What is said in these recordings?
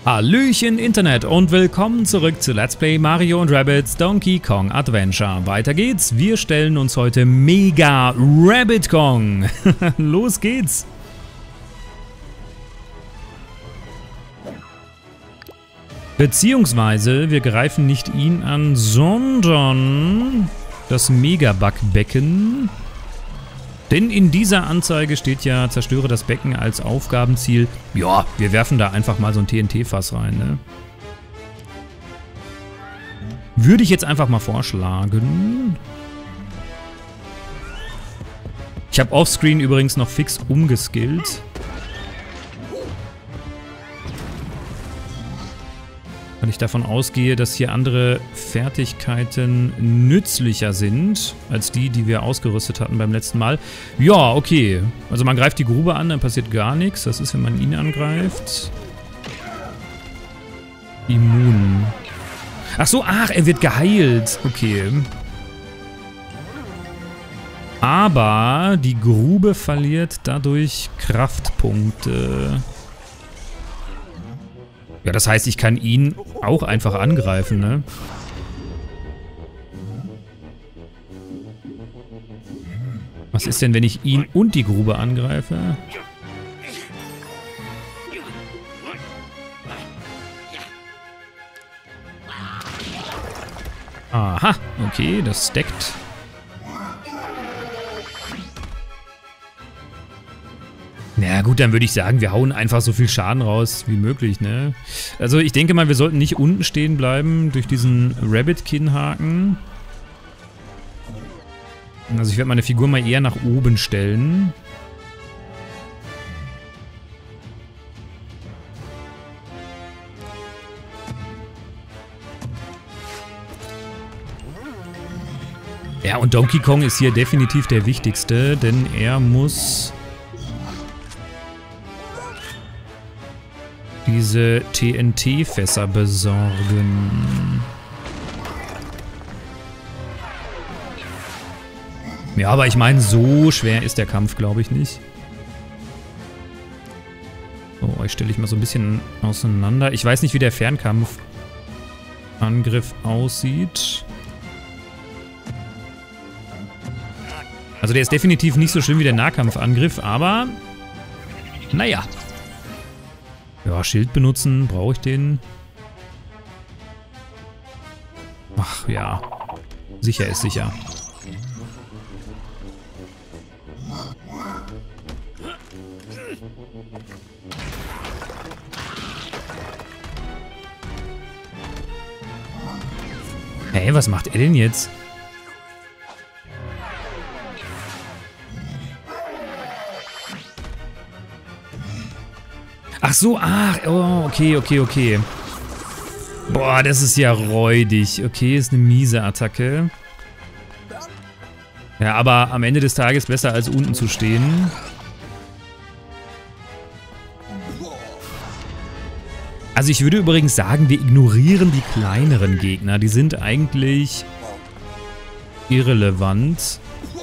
Hallöchen Internet und willkommen zurück zu Let's Play Mario & Rabbids Donkey Kong Adventure. Weiter geht's, wir stellen uns heute Mega Rabbid Kong. Los geht's! Beziehungsweise wir greifen nicht ihn an, sondern das Mega-Bug-Becken. Denn in dieser Anzeige steht ja, zerstöre das Becken als Aufgabenziel. Ja, wir werfen da einfach mal so ein TNT-Fass rein, ne? Würde ich jetzt einfach mal vorschlagen. Ich habe offscreen übrigens noch fix umgeskillt. Weil ich davon ausgehe, dass hier andere Fertigkeiten nützlicher sind, als die wir ausgerüstet hatten beim letzten Mal. Ja, okay. Also man greift die Grube an, dann passiert gar nichts. Das ist, wenn man ihn angreift. Immun. Ach so, er wird geheilt. Okay. Aber die Grube verliert dadurch Kraftpunkte. Ja, das heißt, ich kann ihn auch einfach angreifen, ne? Was ist denn, wenn ich ihn und die Grube angreife? Aha, okay, das stackt. Na gut, dann würde ich sagen, wir hauen einfach so viel Schaden raus wie möglich, ne? Also ich denke mal, wir sollten nicht unten stehen bleiben durch diesen Rabbit-Kinnhaken. Also ich werde meine Figur mal eher nach oben stellen. Ja, und Donkey Kong ist hier definitiv der wichtigste, denn er muss diese TNT-Fässer besorgen. Ja, aber ich meine, so schwer ist der Kampf, glaube ich, nicht. So, euch stelle ich mal so ein bisschen auseinander. Ich weiß nicht, wie der Fernkampfangriff aussieht. Also der ist definitiv nicht so schlimm wie der Nahkampfangriff, aber naja. Ja, Schild benutzen, brauche ich den? Ach ja, sicher ist sicher. Hey, was macht er denn jetzt? Ach so, oh, okay. Boah, das ist ja räudig. Okay, ist eine miese Attacke. Ja, aber am Ende des Tages besser als unten zu stehen. Also ich würde übrigens sagen, wir ignorieren die kleineren Gegner. Die sind eigentlich irrelevant.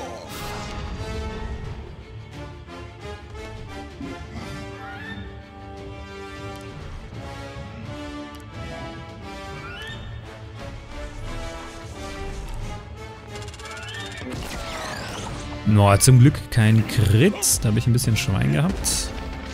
No, zum Glück kein Crit. Da habe ich ein bisschen Schwein gehabt.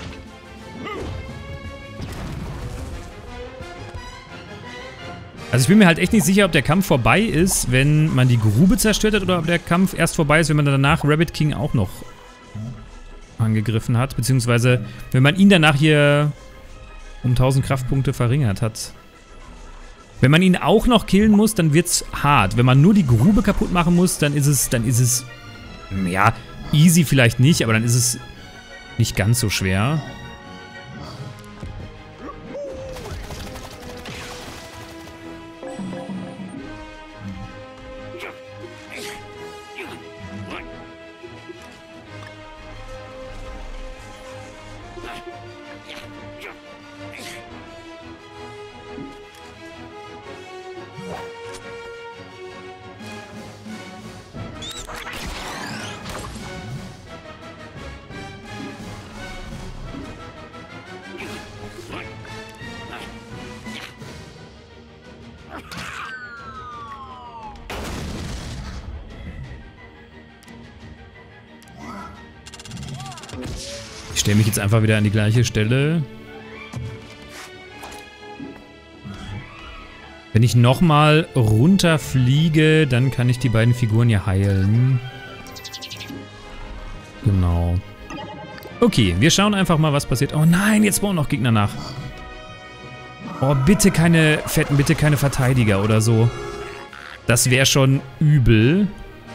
Also ich bin mir halt echt nicht sicher, ob der Kampf vorbei ist, wenn man die Grube zerstört hat, oder ob der Kampf erst vorbei ist, wenn man danach Rabbit King auch noch angegriffen hat. Beziehungsweise, wenn man ihn danach hier um 1000 Kraftpunkte verringert hat. Wenn man ihn auch noch killen muss, dann wird's hart. Wenn man nur die Grube kaputt machen muss, dann ist es ja, easy vielleicht nicht, aber dann ist es nicht ganz so schwer. stelle mich jetzt einfach wieder an die gleiche Stelle. Wenn ich nochmal runterfliege, dann kann ich die beiden Figuren hier heilen. Genau. Okay, wir schauen einfach mal, was passiert. Oh nein, jetzt spawnen noch Gegner nach. Oh, bitte keine Fetten, bitte keine Verteidiger oder so. Das wäre schon übel.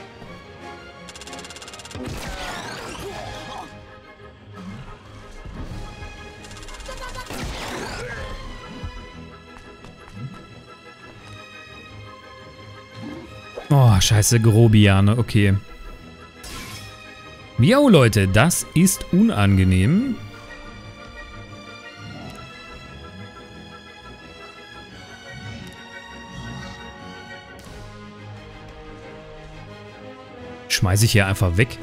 Oh, scheiße, Grobiane, okay. Jo, Leute, das ist unangenehm. Schmeiße ich hier einfach weg.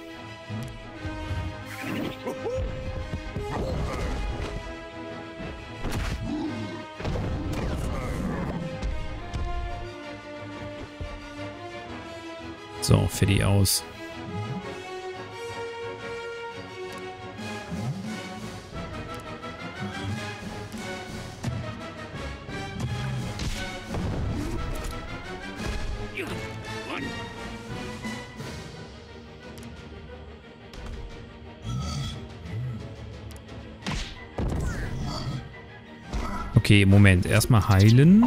So, fertig aus. Okay, Moment. Erstmal heilen.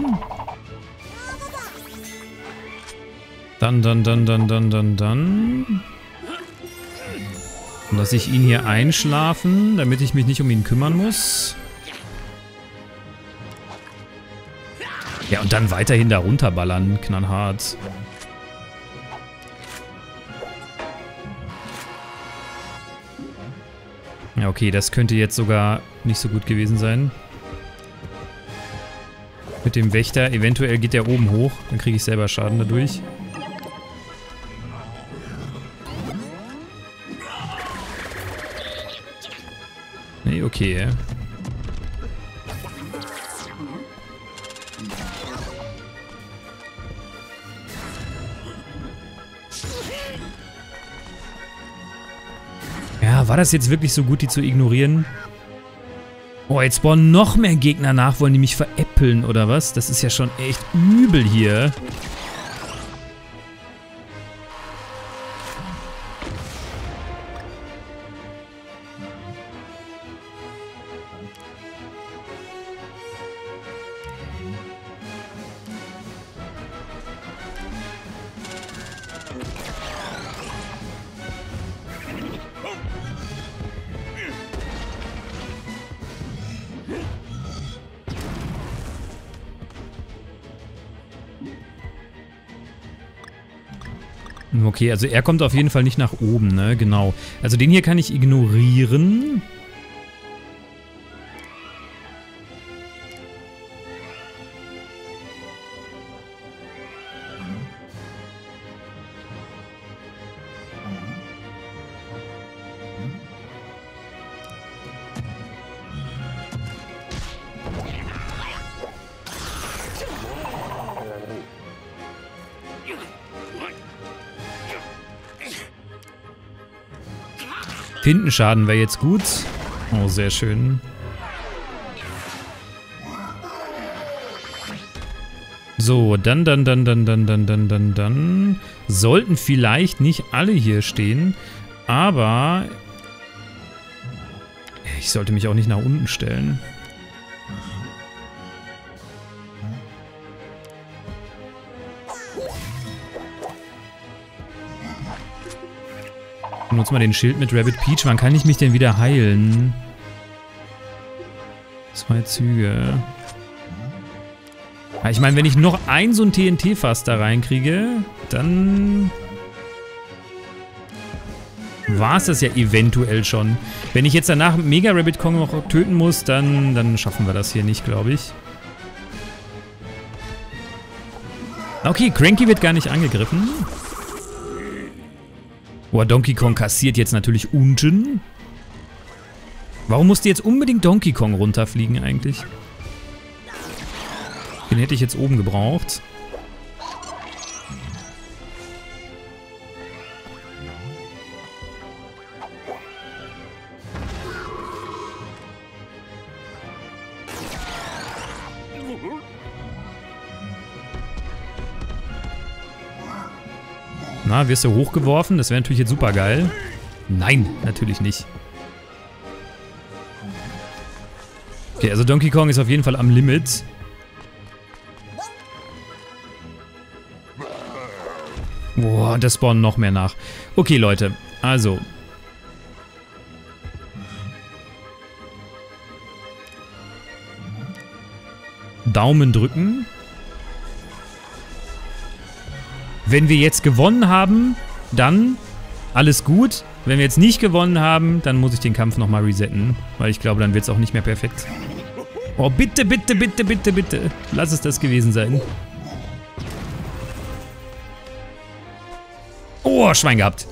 Dann. Lass ich ihn hier einschlafen, damit ich mich nicht um ihn kümmern muss. Ja, und dann weiterhin da runterballern. Knallhart. Ja, okay, das könnte jetzt sogar nicht so gut gewesen sein. Mit dem Wächter. Eventuell geht der oben hoch. Dann kriege ich selber Schaden dadurch. Nee, okay. Ja, war das jetzt wirklich so gut, die zu ignorieren? Oh, jetzt spawnen noch mehr Gegner nach. Wollen die mich veräppeln oder was? Das ist ja schon echt übel hier. Okay, also er kommt auf jeden Fall nicht nach oben, ne? Genau. Also den hier kann ich ignorieren. Tintenschaden wäre jetzt gut. Oh, sehr schön. So, dann. Sollten vielleicht nicht alle hier stehen, aber ich sollte mich auch nicht nach unten stellen. Benutze mal den Schild mit Rabbit Peach. Wann kann ich mich denn wieder heilen? 2 Züge. Ja, ich meine, wenn ich noch so ein TNT-Fass da reinkriege, dann war es das ja eventuell schon. Wenn ich jetzt danach Mega Rabbit Kong noch töten muss, dann schaffen wir das hier nicht, glaube ich. Okay, Cranky wird gar nicht angegriffen. Boah, Donkey Kong kassiert jetzt natürlich unten. Warum musste jetzt unbedingt Donkey Kong runterfliegen eigentlich? Den hätte ich jetzt oben gebraucht. Na, wirst du hochgeworfen? Das wäre natürlich jetzt super geil. Nein, natürlich nicht. Okay, also Donkey Kong ist auf jeden Fall am Limit. Boah, und da spawnen noch mehr nach. Okay, Leute, also. Daumen drücken. Wenn wir jetzt gewonnen haben, dann alles gut. Wenn wir jetzt nicht gewonnen haben, dann muss ich den Kampf nochmal resetten. Weil ich glaube, dann wird es auch nicht mehr perfekt. Oh, bitte, bitte, bitte, bitte, bitte. Lass es das gewesen sein. Oh, Schwein gehabt.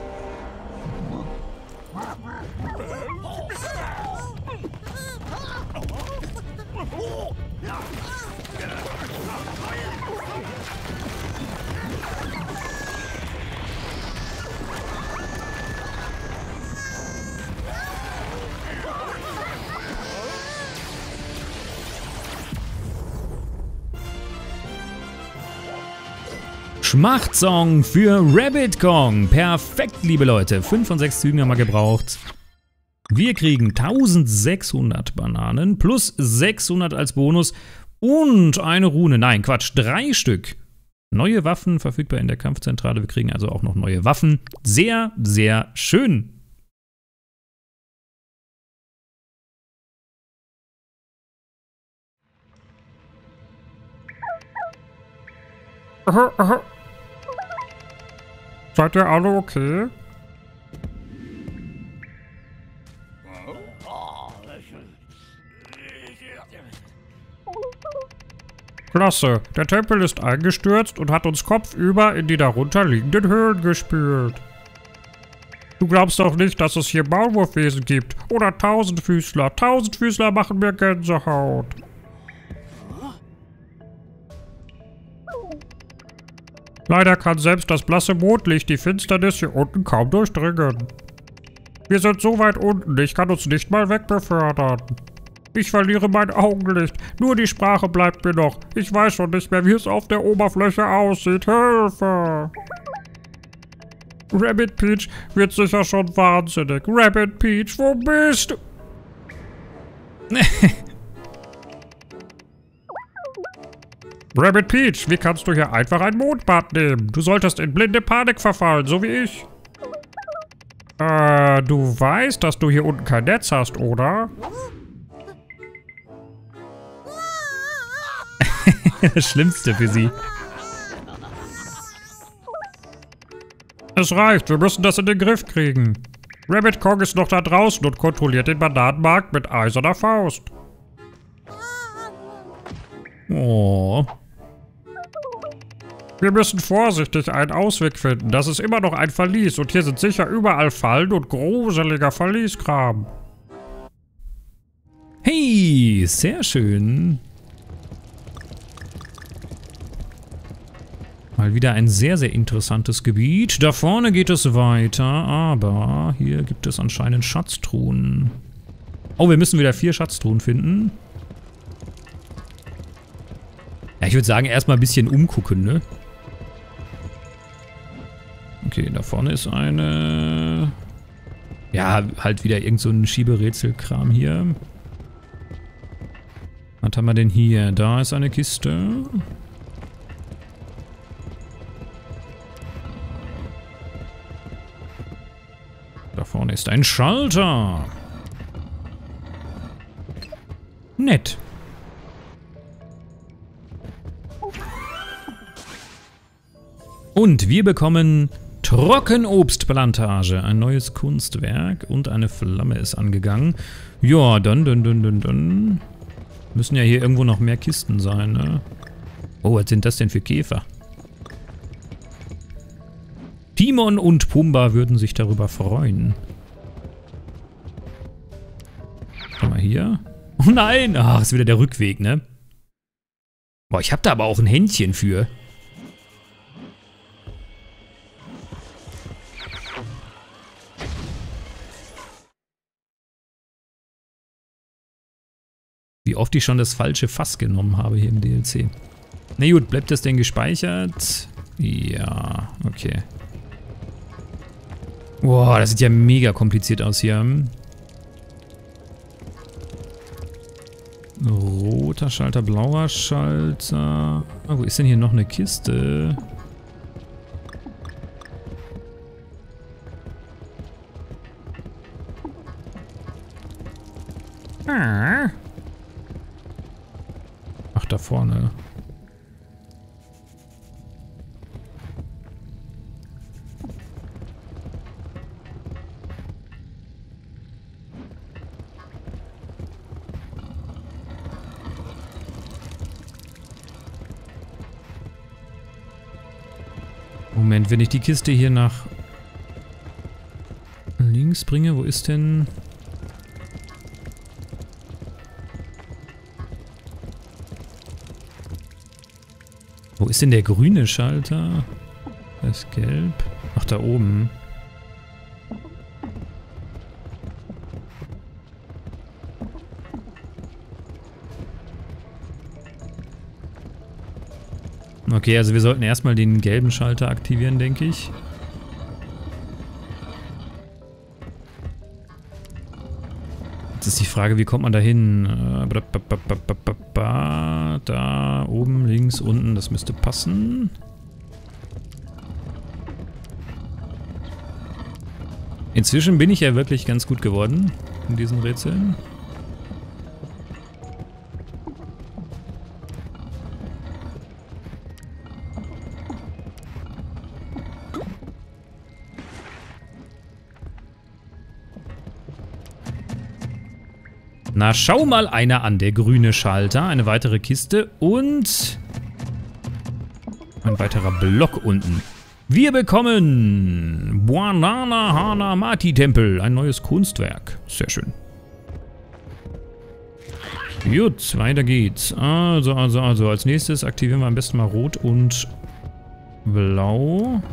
Schmachtsong für Rabbit Kong. Perfekt, liebe Leute. 5 von 6 Zügen haben wir gebraucht. Wir kriegen 1600 Bananen plus 600 als Bonus und eine Rune. Nein, Quatsch, 3 Stück. Neue Waffen verfügbar in der Kampfzentrale. Wir kriegen also auch noch neue Waffen. Sehr, sehr schön. Seid ihr alle okay? Klasse, der Tempel ist eingestürzt und hat uns kopfüber in die darunter liegenden Höhlen gespült. Du glaubst doch nicht, dass es hier Maulwurfwesen gibt oder Tausendfüßler. Tausendfüßler machen mir Gänsehaut. Leider kann selbst das blasse Mondlicht die Finsternis hier unten kaum durchdringen. Wir sind so weit unten, ich kann uns nicht mal wegbefördern. Ich verliere mein Augenlicht, nur die Sprache bleibt mir noch. Ich weiß schon nicht mehr, wie es auf der Oberfläche aussieht. Hilfe! Rabbit Peach wird sicher schon wahnsinnig. Rabbit Peach, wo bist du? Rabbit Peach, wie kannst du hier einfach ein Mondbad nehmen? Du solltest in blinde Panik verfallen, so wie ich. Du weißt, dass du hier unten kein Netz hast, oder? Das Schlimmste für sie. Es reicht, wir müssen das in den Griff kriegen. Rabbit Kong ist noch da draußen und kontrolliert den Bananenmarkt mit eiserner Faust. Oh. Wir müssen vorsichtig einen Ausweg finden. Das ist immer noch ein Verlies und hier sind sicher überall Fallen und gruseliger Verlieskram. Hey, sehr schön. Mal wieder ein sehr, sehr interessantes Gebiet. Da vorne geht es weiter, aber hier gibt es anscheinend Schatztruhen. Oh, wir müssen wieder 4 Schatztruhen finden. Ja, ich würde sagen, erstmal ein bisschen umgucken, ne? Okay, da vorne ist eine... Ja, halt wieder irgend so ein Schieberätselkram hier. Was haben wir denn hier? Da ist eine Kiste. Da vorne ist ein Schalter. Nett. Und wir bekommen Trockenobstplantage. Ein neues Kunstwerk und eine Flamme ist angegangen. Ja, dann. Müssen ja hier irgendwo noch mehr Kisten sein, ne? Oh, was sind das denn für Käfer? Timon und Pumba würden sich darüber freuen. Schau mal hier. Oh nein! Ach, ist wieder der Rückweg, ne? Boah, ich hab da aber auch ein Händchen für. Wie oft ich schon das falsche Fass genommen habe hier im DLC. Na gut, bleibt das denn gespeichert? Ja, okay. Boah, das sieht ja mega kompliziert aus hier. Roter Schalter, blauer Schalter. Ah, wo ist denn hier noch eine Kiste? Ach, da vorne. Moment, wenn ich die Kiste hier nach links bringe, wo ist denn... Wo ist denn der grüne Schalter? Das ist gelb. Ach, da oben. Okay, also wir sollten erstmal den gelben Schalter aktivieren, denke ich. Jetzt ist die Frage, wie kommt man da hin? Da, oben, links, unten, das müsste passen. Inzwischen bin ich ja wirklich ganz gut geworden in diesen Rätseln. Na, schau mal einer an, der grüne Schalter, eine weitere Kiste und ein weiterer Block unten. Wir bekommen Buanana Hana Mati Tempel, ein neues Kunstwerk. Sehr schön. Gut, weiter geht's. Also, als nächstes aktivieren wir am besten mal Rot und Blau.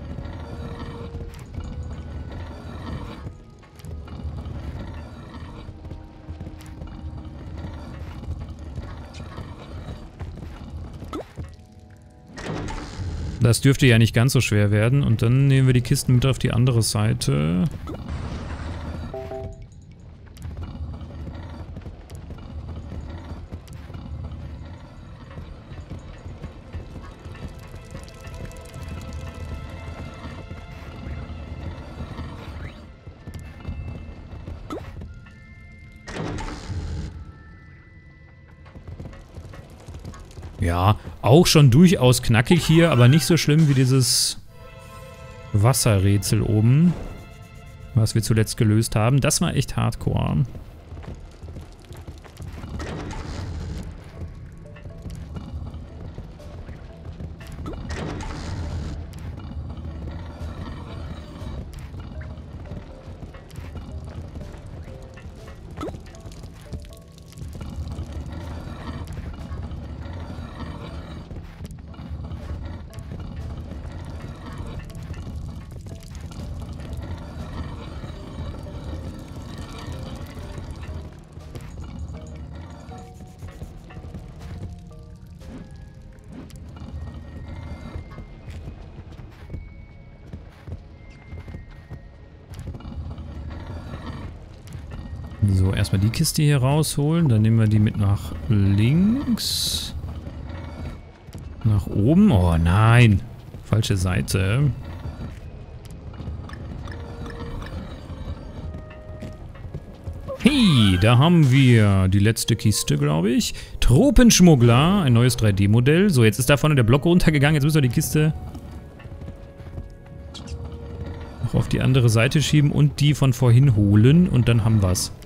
Das dürfte ja nicht ganz so schwer werden. Und dann nehmen wir die Kisten mit auf die andere Seite. Ja, auch schon durchaus knackig hier, aber nicht so schlimm wie dieses Wasserrätsel oben, was wir zuletzt gelöst haben. Das war echt hardcore. So, erstmal die Kiste hier rausholen. Dann nehmen wir die mit nach links. Nach oben. Oh nein. Falsche Seite. Hey, da haben wir die letzte Kiste, glaube ich. Tropenschmuggler, ein neues 3D-Modell. So, jetzt ist da vorne der Block runtergegangen. Jetzt müssen wir die Kiste noch auf die andere Seite schieben und die von vorhin holen. Und dann haben wir es.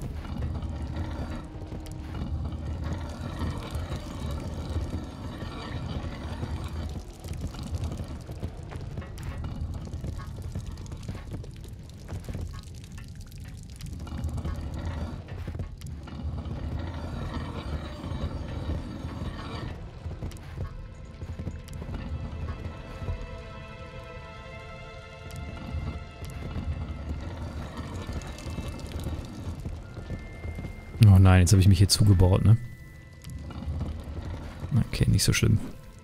Oh nein, jetzt habe ich mich hier zugebaut, ne? Okay, nicht so schlimm.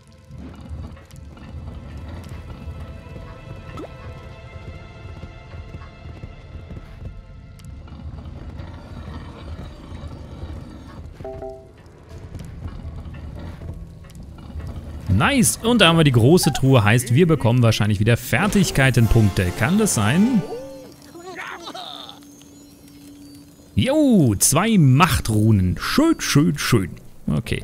Nice! Und da haben wir die große Truhe, heißt, wir bekommen wahrscheinlich wieder Fertigkeitenpunkte. Kann das sein? Jo, 2 Machtrunen. Schön, schön, schön. Okay.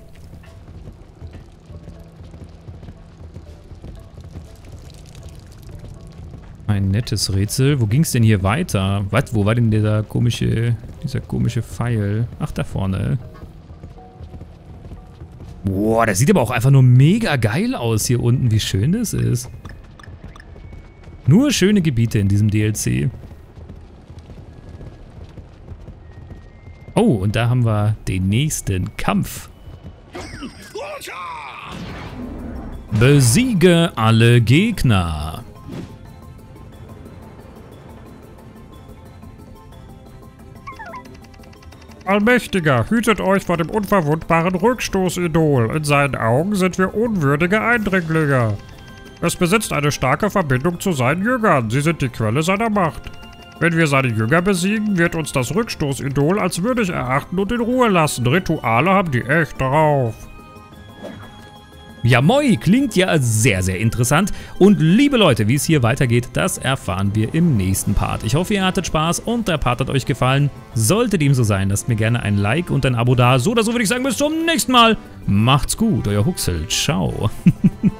Ein nettes Rätsel. Wo ging es denn hier weiter? Was? Wo war denn dieser komische Pfeil? Ach, da vorne. Boah, das sieht aber auch einfach nur mega geil aus hier unten. Wie schön das ist. Nur schöne Gebiete in diesem DLC. Oh, und da haben wir den nächsten Kampf. Besiege alle Gegner. Allmächtiger, hütet euch vor dem unverwundbaren Rückstoßidol. In seinen Augen sind wir unwürdige Eindringlinge. Es besitzt eine starke Verbindung zu seinen Jüngern. Sie sind die Quelle seiner Macht. Wenn wir seine Jünger besiegen, wird uns das Rückstoßidol als würdig erachten und in Ruhe lassen. Rituale haben die echt drauf. Ja, moi, klingt ja sehr, sehr interessant. Und liebe Leute, wie es hier weitergeht, das erfahren wir im nächsten Part. Ich hoffe, ihr hattet Spaß und der Part hat euch gefallen. Sollte dem so sein, lasst mir gerne ein Like und ein Abo da. So oder so würde ich sagen, bis zum nächsten Mal. Macht's gut, euer Huxel. Ciao.